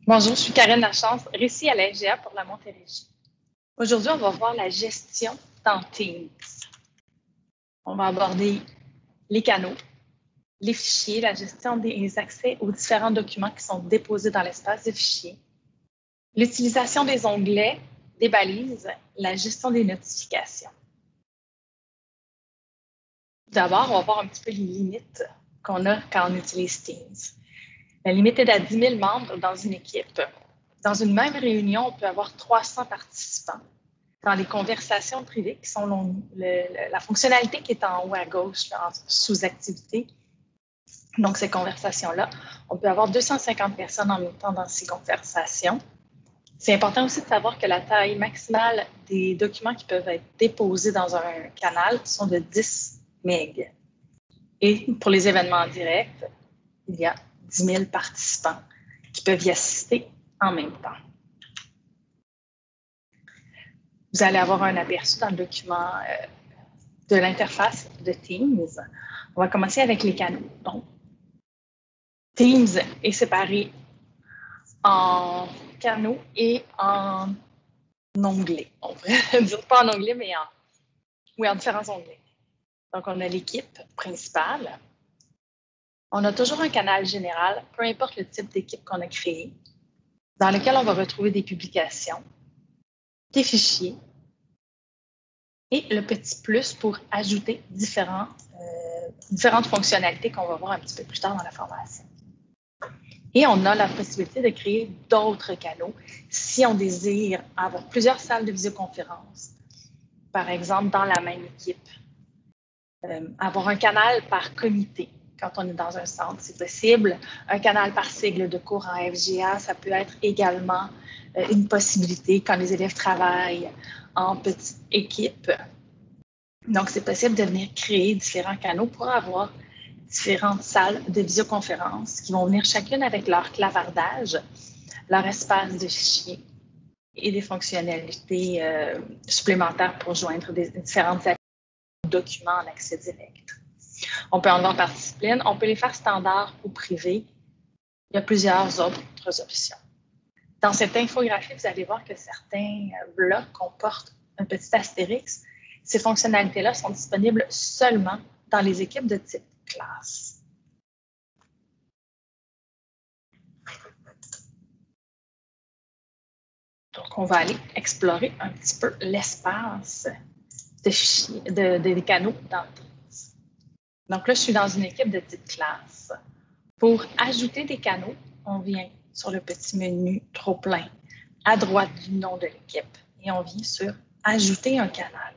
Bonjour, je suis Karine Lachance, récit à la SGA pour la Montérégie. Aujourd'hui, on va voir la gestion dans Teams. On va aborder les canaux, les fichiers, la gestion des accès aux différents documents qui sont déposés dans l'espace de fichiers, l'utilisation des onglets, des balises, la gestion des notifications. D'abord, on va voir un petit peu les limites qu'on a quand on utilise Teams. La limite est à 10 000 membres dans une équipe. Dans une même réunion, on peut avoir 300 participants. Dans les conversations privées, qui sont la fonctionnalité qui est en haut à gauche, là, sous activité, donc ces conversations-là, on peut avoir 250 personnes en même temps dans ces conversations. C'est important aussi de savoir que la taille maximale des documents qui peuvent être déposés dans un canal sont de 10 MB. Et pour les événements en direct, il y a 10 000 participants qui peuvent y assister en même temps. Vous allez avoir un aperçu dans le document de l'interface de Teams. On va commencer avec les canaux. Donc, Teams est séparé en canaux et en onglets. On pourrait dire pas en onglets, mais en différents onglets. Donc, on a l'équipe principale. On a toujours un canal général, peu importe le type d'équipe qu'on a créé, dans lequel on va retrouver des publications, des fichiers et le petit plus pour ajouter différentes fonctionnalités qu'on va voir un petit peu plus tard dans la formation. Et on a la possibilité de créer d'autres canaux si on désire avoir plusieurs salles de visioconférence, par exemple dans la même équipe. Avoir un canal par comité quand on est dans un centre, c'est possible. Un canal par sigle de cours en FGA, ça peut être également une possibilité quand les élèves travaillent en petite équipe. Donc, c'est possible de venir créer différents canaux pour avoir différentes salles de visioconférence qui vont venir chacune avec leur clavardage, leur espace de fichiers et des fonctionnalités supplémentaires pour joindre des différentes documents en accès direct. On peut en avoir par discipline, on peut les faire standard ou privé. Il y a plusieurs autres options. Dans cette infographie, vous allez voir que certains blocs comportent un petit astérix. Ces fonctionnalités-là sont disponibles seulement dans les équipes de type classe. Donc, on va aller explorer un petit peu l'espace des canaux dans Teams. Donc là, je suis dans une équipe de type classe. Pour ajouter des canaux, on vient sur le petit menu trop plein à droite du nom de l'équipe et on vient sur Ajouter un canal.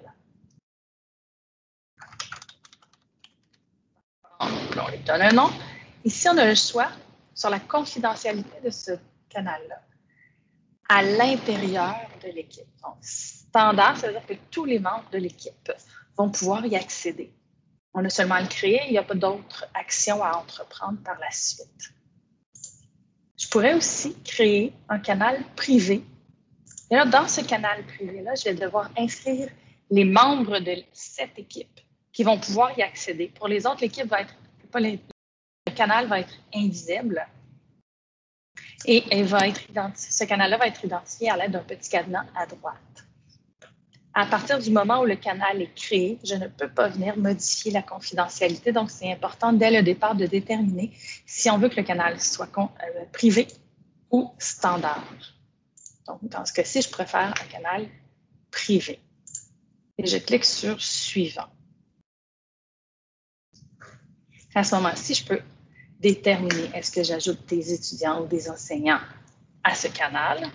Donc, on lui donne un nom. Ici, on a le choix sur la confidentialité de ce canal-là à l'intérieur de l'équipe. Donc, standard, ça veut dire que tous les membres de l'équipe vont pouvoir y accéder. On a seulement à le créer, il n'y a pas d'autres actions à entreprendre par la suite. Je pourrais aussi créer un canal privé. Et là, dans ce canal privé-là, je vais devoir inscrire les membres de cette équipe qui vont pouvoir y accéder. Pour les autres, l'équipe va être, le canal va être invisible et ce canal-là va être identifié à l'aide d'un petit cadenas à droite. À partir du moment où le canal est créé, je ne peux pas venir modifier la confidentialité. Donc, c'est important dès le départ de déterminer si on veut que le canal soit privé ou standard. Donc, dans ce cas-ci, je préfère un canal privé. Et je clique sur « Suivant ». À ce moment-ci, je peux déterminer est-ce que j'ajoute des étudiants ou des enseignants à ce canal.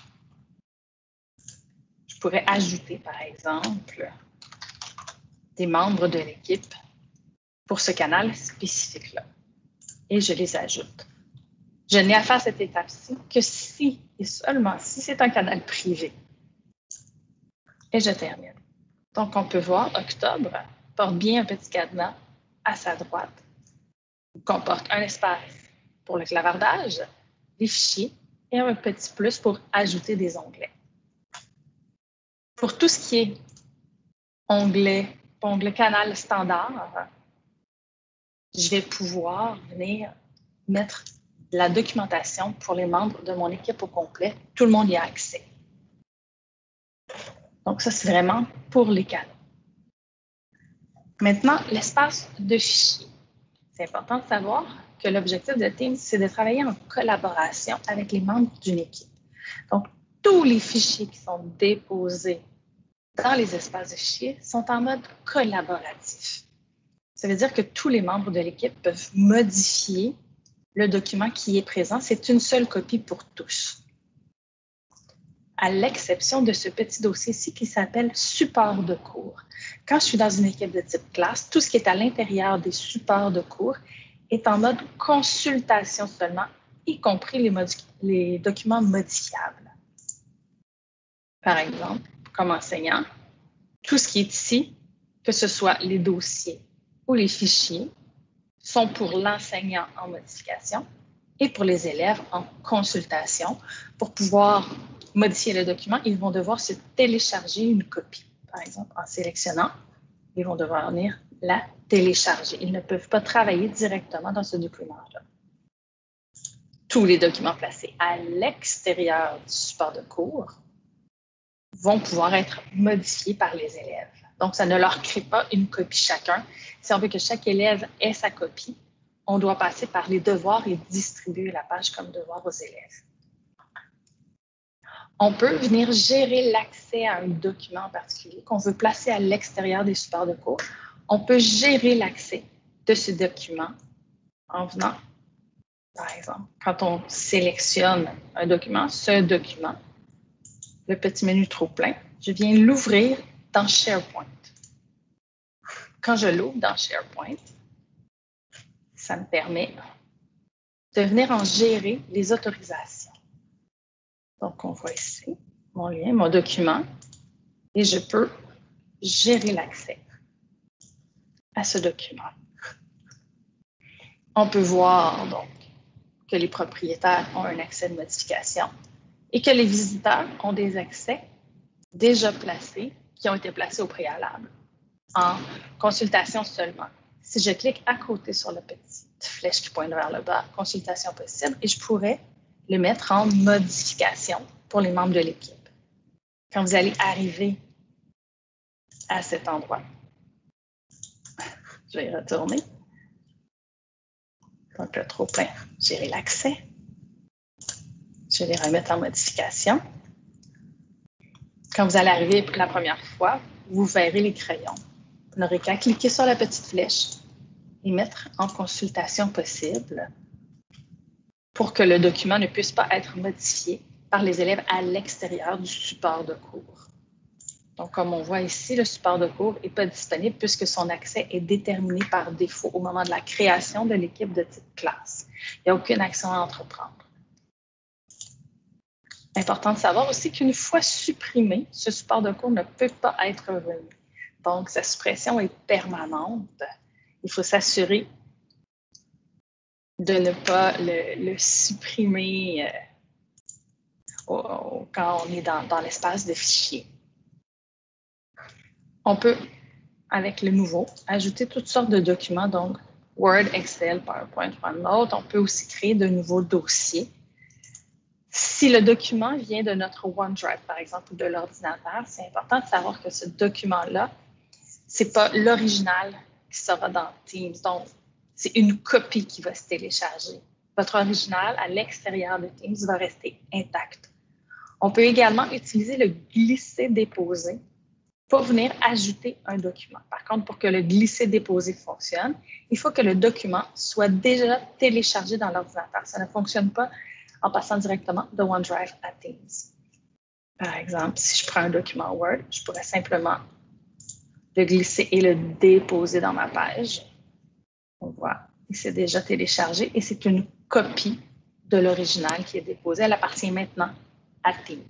Je pourrais ajouter, par exemple, des membres de l'équipe pour ce canal spécifique-là. Et je les ajoute. Je n'ai à faire cette étape-ci que si et seulement si c'est un canal privé. Et je termine. Donc, on peut voir Octobre porte bien un petit cadenas à sa droite. Il comporte un espace pour le clavardage, les fichiers et un petit plus pour ajouter des onglets. Pour tout ce qui est onglet canal standard, je vais pouvoir venir mettre la documentation pour les membres de mon équipe au complet. Tout le monde y a accès. Donc, ça, c'est vraiment pour les canaux. Maintenant, l'espace de fichiers. C'est important de savoir que l'objectif de Teams, c'est de travailler en collaboration avec les membres d'une équipe. Donc, tous les fichiers qui sont déposés dans les espaces de fichiers sont en mode collaboratif. Ça veut dire que tous les membres de l'équipe peuvent modifier le document qui est présent. C'est une seule copie pour tous. À l'exception de ce petit dossier-ci qui s'appelle support de cours. Quand je suis dans une équipe de type classe, tout ce qui est à l'intérieur des supports de cours est en mode consultation seulement, y compris les documents modifiables. Par exemple, comme enseignant, tout ce qui est ici, que ce soit les dossiers ou les fichiers, sont pour l'enseignant en modification et pour les élèves en consultation. Pour pouvoir modifier le document, ils vont devoir se télécharger une copie. Par exemple, en sélectionnant, ils vont devoir venir la télécharger. Ils ne peuvent pas travailler directement dans ce document-là. Tous les documents placés à l'extérieur du support de cours vont pouvoir être modifiés par les élèves. Donc, ça ne leur crée pas une copie chacun. Si on veut que chaque élève ait sa copie, on doit passer par les devoirs et distribuer la page comme devoir aux élèves. On peut venir gérer l'accès à un document en particulier qu'on veut placer à l'extérieur des supports de cours. On peut gérer l'accès de ce document en venant, par exemple, quand on sélectionne un document, ce document, le petit menu trop plein, je viens l'ouvrir dans SharePoint. Quand je l'ouvre dans SharePoint, ça me permet de venir en gérer les autorisations. Donc, on voit ici mon lien, mon document, et je peux gérer l'accès à ce document. On peut voir donc que les propriétaires ont un accès de modification et que les visiteurs ont des accès déjà placés qui ont été placés au préalable en consultation seulement. Si je clique à côté sur la petite flèche qui pointe vers le bas, consultation possible, et je pourrais le mettre en modification pour les membres de l'équipe. Quand vous allez arriver à cet endroit, je vais y retourner. Donc, le trop-plein, gérer l'accès. Je vais les remettre en modification. Quand vous allez arriver la première fois, vous verrez les crayons. Vous n'aurez qu'à cliquer sur la petite flèche et mettre en consultation possible pour que le document ne puisse pas être modifié par les élèves à l'extérieur du support de cours. Donc, comme on voit ici, le support de cours n'est pas disponible puisque son accès est déterminé par défaut au moment de la création de l'équipe de type classe. Il n'y a aucune action à entreprendre. Important de savoir aussi qu'une fois supprimé, ce support de cours ne peut pas être remis. Donc, sa suppression est permanente. Il faut s'assurer de ne pas le supprimer quand on est dans l'espace de fichiers. On peut, avec le nouveau, ajouter toutes sortes de documents, donc Word, Excel, PowerPoint, OneNote. On peut aussi créer de nouveaux dossiers. Si le document vient de notre OneDrive, par exemple, ou de l'ordinateur, c'est important de savoir que ce document-là, ce n'est pas l'original qui sera dans Teams. Donc, c'est une copie qui va se télécharger. Votre original, à l'extérieur de Teams, va rester intact. On peut également utiliser le glisser-déposer pour venir ajouter un document. Par contre, pour que le glisser-déposer fonctionne, il faut que le document soit déjà téléchargé dans l'ordinateur. Ça ne fonctionne pas en passant directement de OneDrive à Teams. Par exemple, si je prends un document Word, je pourrais simplement le glisser et le déposer dans ma page. On voit, il s'est déjà téléchargé et c'est une copie de l'original qui est déposée. Elle appartient maintenant à Teams.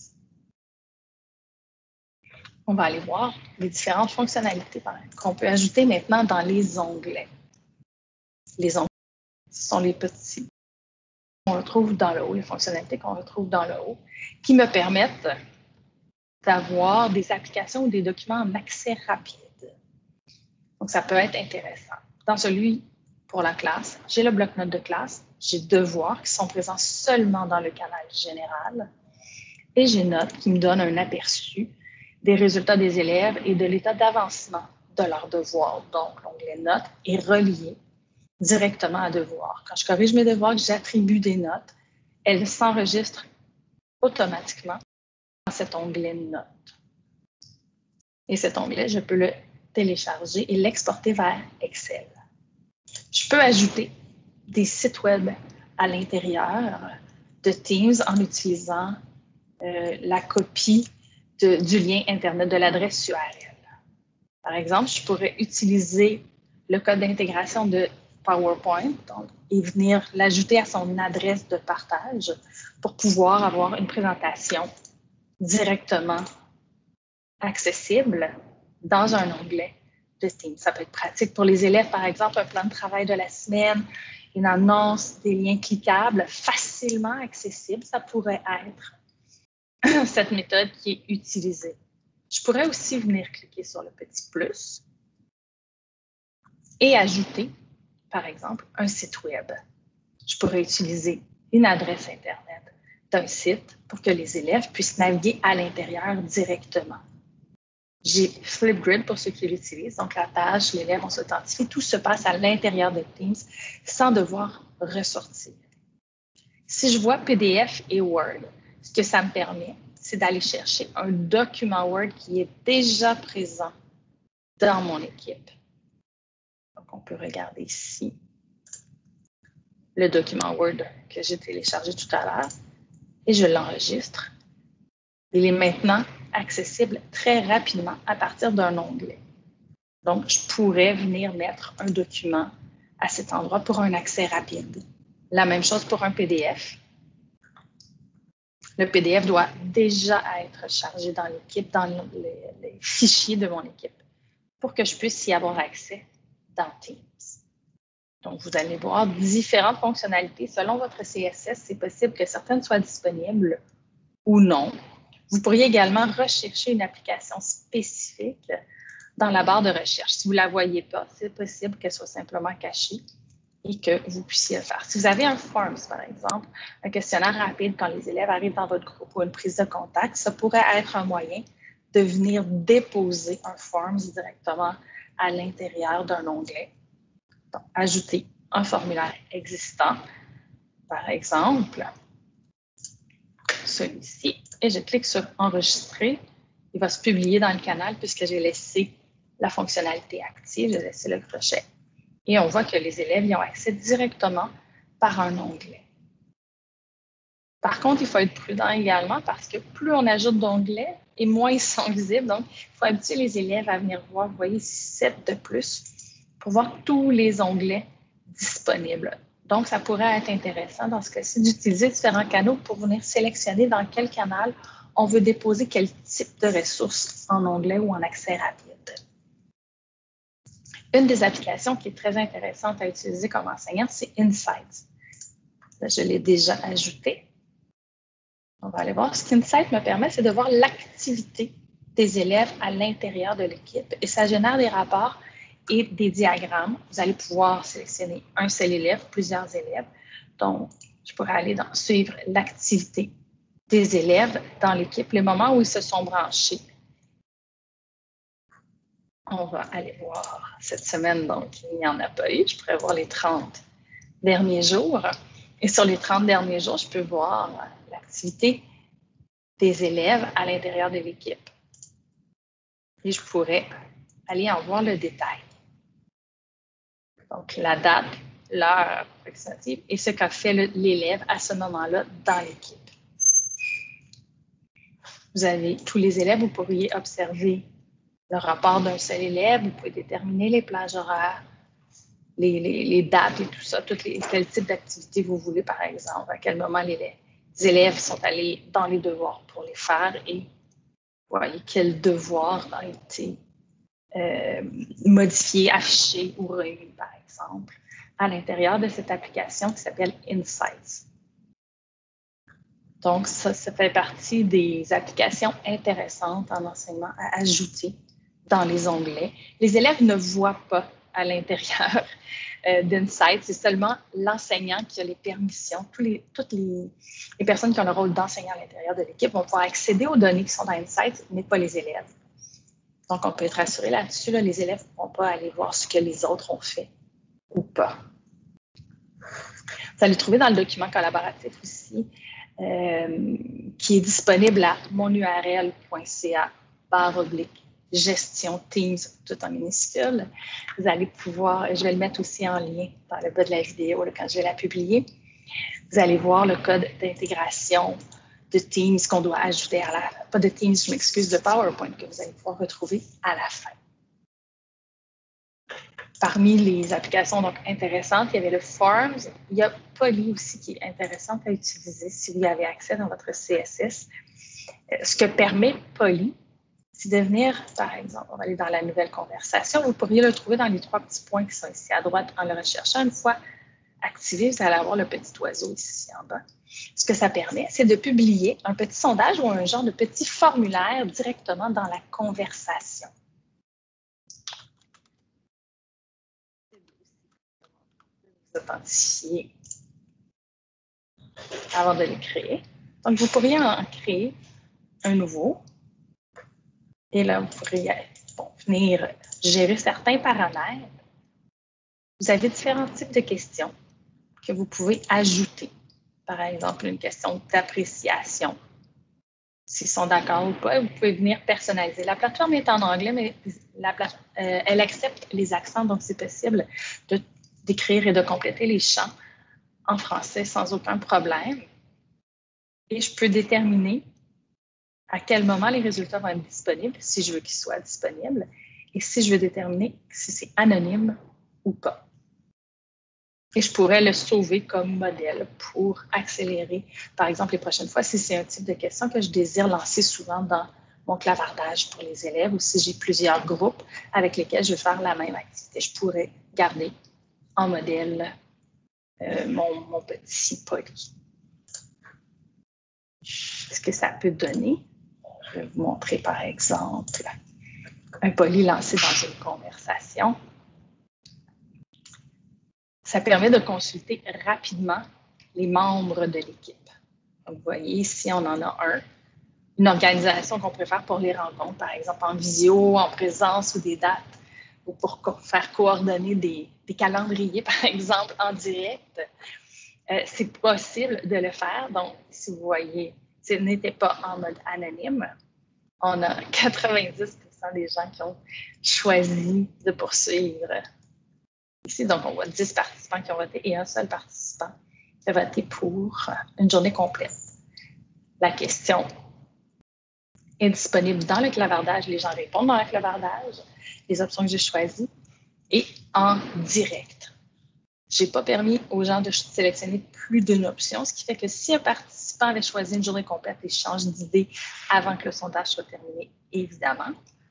On va aller voir les différentes fonctionnalités qu'on peut ajouter maintenant dans les onglets. Les onglets, ce sont les petits qu'on retrouve dans le haut, les fonctionnalités qu'on retrouve dans le haut, qui me permettent d'avoir des applications ou des documents en accès rapide. Donc, ça peut être intéressant. Dans celui pour la classe, j'ai le bloc-notes de classe, j'ai devoirs qui sont présents seulement dans le canal général et j'ai notes qui me donnent un aperçu des résultats des élèves et de l'état d'avancement de leurs devoirs. Donc, l'onglet notes est relié directement à devoirs. Quand je corrige mes devoirs, que j'attribue des notes, elles s'enregistrent automatiquement dans cet onglet notes. Et cet onglet, je peux le télécharger et l'exporter vers Excel. Je peux ajouter des sites web à l'intérieur de Teams en utilisant la copie du lien Internet de l'adresse URL. Par exemple, je pourrais utiliser le code d'intégration de PowerPoint et venir l'ajouter à son adresse de partage pour pouvoir avoir une présentation directement accessible dans un onglet de Teams. Ça peut être pratique pour les élèves, par exemple, un plan de travail de la semaine, une annonce, des liens cliquables facilement accessibles. Ça pourrait être cette méthode qui est utilisée. Je pourrais aussi venir cliquer sur le petit plus et ajouter, par exemple, un site web. Je pourrais utiliser une adresse Internet d'un site pour que les élèves puissent naviguer à l'intérieur directement. J'ai Flipgrid pour ceux qui l'utilisent, donc la tâche, l'élève, on s'authentifie, tout se passe à l'intérieur de Teams sans devoir ressortir. Si je vois PDF et Word, ce que ça me permet, c'est d'aller chercher un document Word qui est déjà présent dans mon équipe. Donc, on peut regarder ici le document Word que j'ai téléchargé tout à l'heure et je l'enregistre. Il est maintenant accessible très rapidement à partir d'un onglet. Donc, je pourrais venir mettre un document à cet endroit pour un accès rapide. La même chose pour un PDF. Le PDF doit déjà être chargé dans l'équipe, dans les fichiers de mon équipe, pour que je puisse y avoir accès dans Teams. Donc, vous allez voir différentes fonctionnalités. Selon votre CSS, c'est possible que certaines soient disponibles ou non. Vous pourriez également rechercher une application spécifique dans la barre de recherche. Si vous ne la voyez pas, c'est possible qu'elle soit simplement cachée et que vous puissiez le faire. Si vous avez un Forms, par exemple, un questionnaire rapide quand les élèves arrivent dans votre groupe ou une prise de contact, ça pourrait être un moyen de venir déposer un Forms directement à l'intérieur d'un onglet. Donc, ajouter un formulaire existant, par exemple, celui-ci, et je clique sur « Enregistrer ». Il va se publier dans le canal puisque j'ai laissé la fonctionnalité active, j'ai laissé le crochet. Et on voit que les élèves y ont accès directement par un onglet. Par contre, il faut être prudent également parce que plus on ajoute d'onglets et moins ils sont visibles. Donc, il faut habituer les élèves à venir voir, vous voyez, 7 de plus pour voir tous les onglets disponibles. Donc, ça pourrait être intéressant dans ce cas-ci d'utiliser différents canaux pour venir sélectionner dans quel canal on veut déposer quel type de ressources en onglet ou en accès rapide. Une des applications qui est très intéressante à utiliser comme enseignant, c'est Insights. Là, je l'ai déjà ajouté. On va aller voir. Ce qu'Insights me permet, c'est de voir l'activité des élèves à l'intérieur de l'équipe. Et ça génère des rapports et des diagrammes. Vous allez pouvoir sélectionner un seul élève, plusieurs élèves. Donc, je pourrais aller suivre l'activité des élèves dans l'équipe, les moments où ils se sont branchés. On va aller voir cette semaine, donc il n'y en a pas eu. Je pourrais voir les 30 derniers jours. Et sur les 30 derniers jours, je peux voir l'activité des élèves à l'intérieur de l'équipe. Et je pourrais aller en voir le détail. Donc, la date, l'heure approximative et ce qu'a fait l'élève à ce moment-là dans l'équipe. Vous avez tous les élèves, vous pourriez observer le rapport d'un seul élève, vous pouvez déterminer les plages horaires, les dates et tout ça, quel type d'activité vous voulez, par exemple, à quel moment les élèves sont allés dans les devoirs pour les faire et voyez quel devoir a été modifié, affiché ou remis, par exemple, à l'intérieur de cette application qui s'appelle Insights. Donc, ça fait partie des applications intéressantes en enseignement à ajouter dans les onglets. Les élèves ne voient pas à l'intérieur d'Insight. C'est seulement l'enseignant qui a les permissions. Toutes les personnes qui ont le rôle d'enseignant à l'intérieur de l'équipe vont pouvoir accéder aux données qui sont dans Insight, mais pas les élèves. Donc, on peut être rassuré là-dessus. Là, les élèves ne pourront pas aller voir ce que les autres ont fait ou pas. Vous allez trouver dans le document collaboratif aussi, qui est disponible à monurl.ca/gestion Teams, tout en minuscule. Vous allez pouvoir, je vais le mettre aussi en lien dans le bas de la vidéo là, quand je vais la publier. Vous allez voir le code d'intégration de Teams qu'on doit ajouter à la... Pas de Teams, je m'excuse, de PowerPoint que vous allez pouvoir retrouver à la fin. Parmi les applications donc, intéressantes, il y avait le Forms. Il y a Poly aussi qui est intéressante à utiliser si vous y avez accès dans votre CSS. Ce que permet Poly, c'est de venir, par exemple, on va aller dans la nouvelle conversation. Vous pourriez le trouver dans les 3 petits points qui sont ici à droite en le recherchant. Une fois activé, vous allez avoir le petit oiseau ici en bas. Ce que ça permet, c'est de publier un petit sondage ou un genre de petit formulaire directement dans la conversation. Authentifier avant de les créer. Donc, vous pourriez en créer un nouveau. Et là, vous pourriez venir gérer certains paramètres. Vous avez différents types de questions que vous pouvez ajouter. Par exemple, une question d'appréciation. S'ils sont d'accord ou pas, vous pouvez venir personnaliser. La plateforme est en anglais, mais elle accepte les accents, donc c'est possible d'écrire et de compléter les champs en français sans aucun problème. Et je peux déterminer à quel moment les résultats vont être disponibles, si je veux qu'ils soient disponibles, et si je veux déterminer si c'est anonyme ou pas. Et je pourrais le sauver comme modèle pour accélérer, par exemple, les prochaines fois, si c'est un type de question que je désire lancer souvent dans mon clavardage pour les élèves ou si j'ai plusieurs groupes avec lesquels je vais faire la même activité. Je pourrais garder en modèle mon petit Poly. Ce que ça peut donner, je vais vous montrer par exemple un Poly lancé dans une conversation. Ça permet de consulter rapidement les membres de l'équipe. Vous voyez, ici, on en a un. Une organisation qu'on préfère pour les rencontres, par exemple en visio, en présence ou des dates, ou pour faire coordonner des calendriers, par exemple, en direct. C'est possible de le faire. Donc, si vous voyez, ce n'était pas en mode anonyme. On a 90% des gens qui ont choisi de poursuivre. Ici, donc, on voit 10 participants qui ont voté et un seul participant qui a voté pour une journée complète. La question est disponible dans le clavardage. Les gens répondent dans le clavardage, les options que j'ai choisies, et en direct. Je n'ai pas permis aux gens de sélectionner plus d'une option, ce qui fait que si un participant avait choisi une journée complète et change d'idée avant que le sondage soit terminé, évidemment,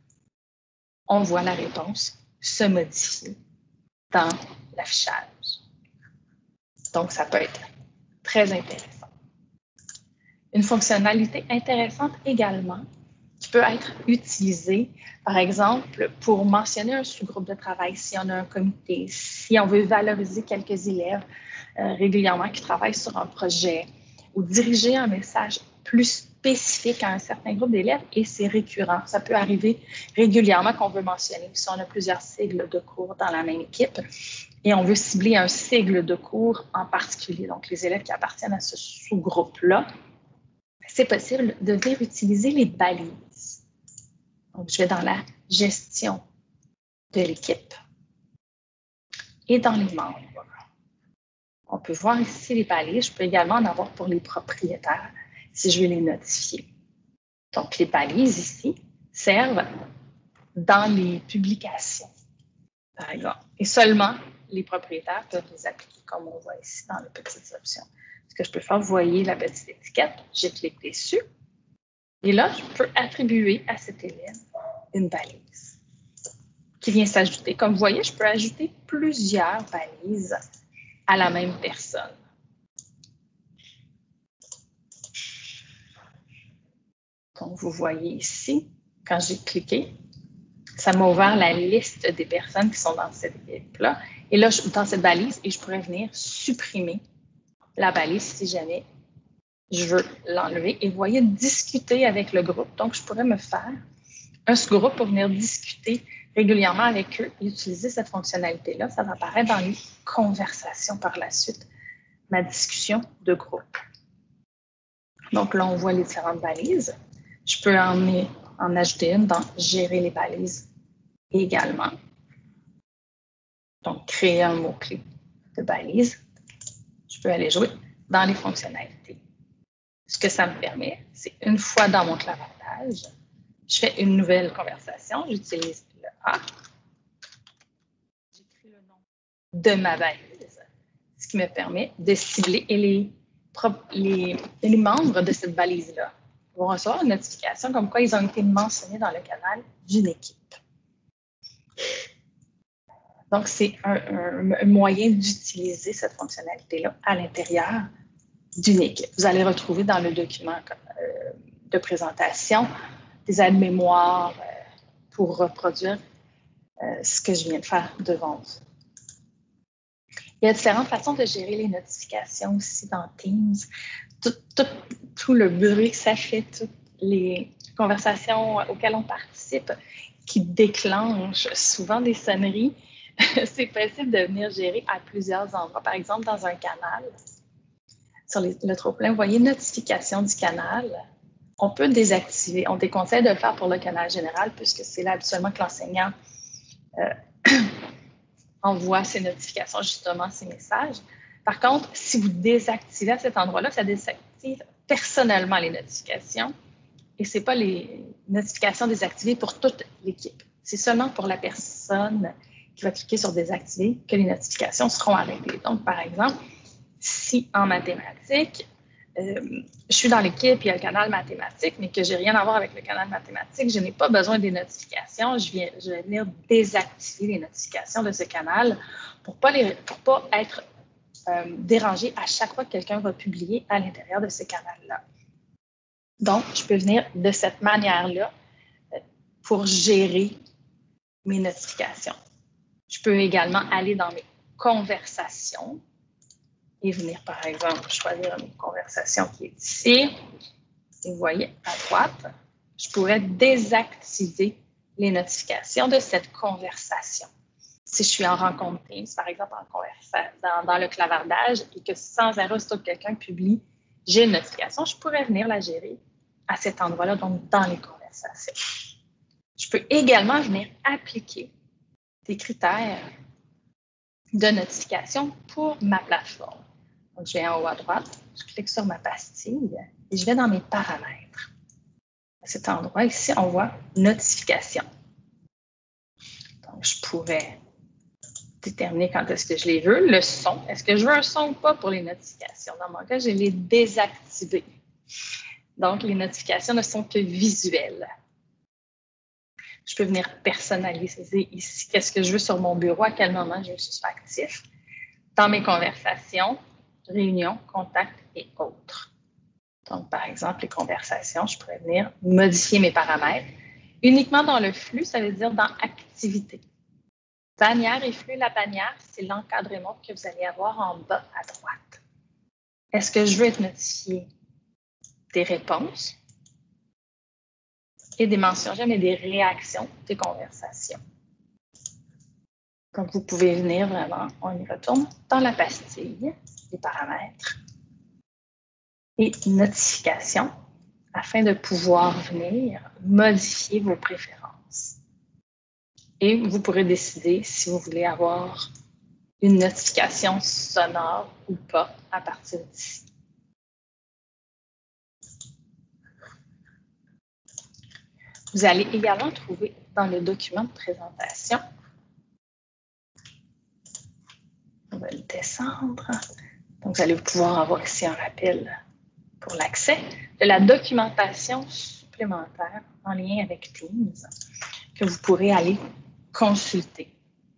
on voit la réponse se modifier dans l'affichage. Donc, ça peut être très intéressant. Une fonctionnalité intéressante également qui peut être utilisée, par exemple, pour mentionner un sous-groupe de travail, si on a un comité, si on veut valoriser quelques élèves régulièrement qui travaillent sur un projet ou diriger un message plus spécifique à un certain groupe d'élèves, et c'est récurrent. Ça peut arriver régulièrement qu'on veut mentionner. Si on a plusieurs sigles de cours dans la même équipe et on veut cibler un sigle de cours en particulier, donc les élèves qui appartiennent à ce sous-groupe-là, c'est possible de venir utiliser les balises. Donc, je vais dans la gestion de l'équipe et dans les membres. On peut voir ici les balises. Je peux également en avoir pour les propriétaires si je veux les notifier. Donc, les balises ici servent dans les publications, par exemple. Et seulement les propriétaires peuvent les appliquer, comme on voit ici dans les petites options. Ce que je peux faire, vous voyez la petite étiquette, je clique dessus. Et là, je peux attribuer à cet élève une balise qui vient s'ajouter. Comme vous voyez, je peux ajouter plusieurs balises à la même personne. Donc, vous voyez ici, quand j'ai cliqué, ça m'a ouvert la liste des personnes qui sont dans cette équipe-là. Et là, dans cette balise, et je pourrais venir supprimer la balise si jamais je veux l'enlever. Et vous voyez, discuter avec le groupe. Donc, je pourrais me faire un sous-groupe pour venir discuter régulièrement avec eux et utiliser cette fonctionnalité-là. Ça va apparaître dans les conversations par la suite, ma discussion de groupe. Donc là, on voit les différentes balises. Je peux en ajouter une dans « Gérer les balises » également. Donc, créer un mot-clé de balise. Je peux aller jouer dans les fonctionnalités. Ce que ça me permet, c'est une fois dans mon clavardage, je fais une nouvelle conversation, j'utilise le « A », j'écris le nom de ma balise, ce qui me permet de cibler et les membres de cette balise-là vont recevoir une notification comme quoi ils ont été mentionnés dans le canal d'une équipe. Donc, c'est un moyen d'utiliser cette fonctionnalité-là à l'intérieur d'une équipe. Vous allez retrouver dans le document de présentation des aides-mémoires pour reproduire ce que je viens de faire devant vous. Il y a différentes façons de gérer les notifications aussi dans Teams. Tout le bruit que ça fait, toutes les conversations auxquelles on participe qui déclenchent souvent des sonneries. C'est possible de venir gérer à plusieurs endroits. Par exemple, dans un canal, sur le trop-plein, vous voyez notification du canal. On peut désactiver. On déconseille de le faire pour le canal général puisque c'est là habituellement que l'enseignant envoie ses notifications, justement, ses messages. Par contre, si vous désactivez à cet endroit-là, ça désactive personnellement les notifications et ce n'est pas les notifications désactivées pour toute l'équipe. C'est seulement pour la personne qui va cliquer sur « Désactiver » que les notifications seront arrêtées. Donc, par exemple, si en mathématiques, je suis dans l'équipe, il y a le canal mathématique, mais que je n'ai rien à voir avec le canal mathématique, je n'ai pas besoin des notifications. Je vais venir désactiver les notifications de ce canal pour ne pas être dérangé à chaque fois que quelqu'un va publier à l'intérieur de ce canal-là. Donc, je peux venir de cette manière-là pour gérer mes notifications. Je peux également aller dans mes conversations et venir, par exemple, choisir une conversation qui est ici. Et vous voyez, à droite, je pourrais désactiver les notifications de cette conversation. Si je suis en rencontre Teams, par exemple, dans le clavardage, et que sans arrêt, aussitôt que quelqu'un publie, j'ai une notification, je pourrais venir la gérer à cet endroit-là, donc dans les conversations. Je peux également venir appliquer des critères de notification pour ma plateforme. Donc, je vais en haut à droite, je clique sur ma pastille et je vais dans mes paramètres. À cet endroit ici, on voit notification. Donc, je pourrais déterminer quand est-ce que je les veux. Le son, est-ce que je veux un son ou pas pour les notifications? Dans mon cas, je les désactivé. Donc, les notifications ne sont que visuelles. Je peux venir personnaliser ici qu'est-ce que je veux sur mon bureau, à quel moment je veux que ce soit actif. Dans mes conversations, réunions, contacts et autres. Donc, par exemple, les conversations, je pourrais venir modifier mes paramètres. Uniquement dans le flux, ça veut dire dans activité. Bannière et flux, la bannière, c'est l'encadrement que vous allez avoir en bas à droite. Est-ce que je veux être notifié des réponses et des mentions j'aime et des réactions des conversations? Donc, vous pouvez venir vraiment, on y retourne, dans la pastille, les paramètres et notifications afin de pouvoir venir modifier vos préférences. Et vous pourrez décider si vous voulez avoir une notification sonore ou pas à partir d'ici. Vous allez également trouver dans le document de présentation, on va le descendre, donc vous allez pouvoir avoir ici un rappel pour l'accès de la documentation supplémentaire en lien avec Teams que vous pourrez aller consulter.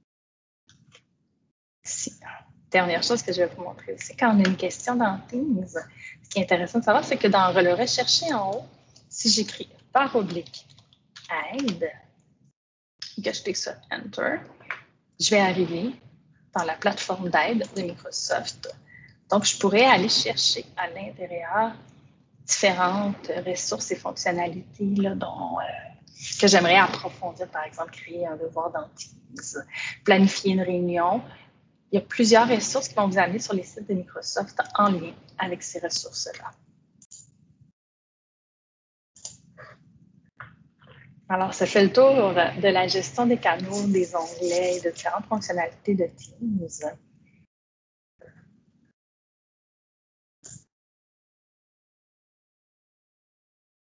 Ici. Dernière chose que je vais vous montrer aussi, quand on a une question dans Teams, ce qui est intéressant de savoir, c'est que dans le rechercher en haut, si j'écris /aide, que je clique sur Enter, je vais arriver dans la plateforme d'aide de Microsoft. Donc, je pourrais aller chercher à l'intérieur différentes ressources et fonctionnalités là, que j'aimerais approfondir, par exemple, créer un devoir dans Teams, planifier une réunion. Il y a plusieurs ressources qui vont vous amener sur les sites de Microsoft en lien avec ces ressources-là. Alors, ça fait le tour de la gestion des canaux, des onglets et de différentes fonctionnalités de Teams.